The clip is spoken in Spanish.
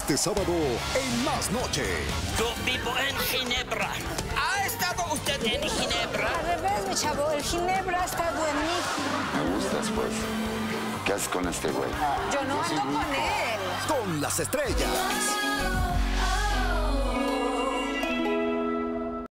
este sábado en Más Noche. Yo vivo en Ginebra. ¿Ha estado usted en Ginebra? Al revés, mi chavo, el Ginebra ha estado en mí. Me gustas, pues. ¿Qué haces con este güey? Yo no ando con él. Con las estrellas.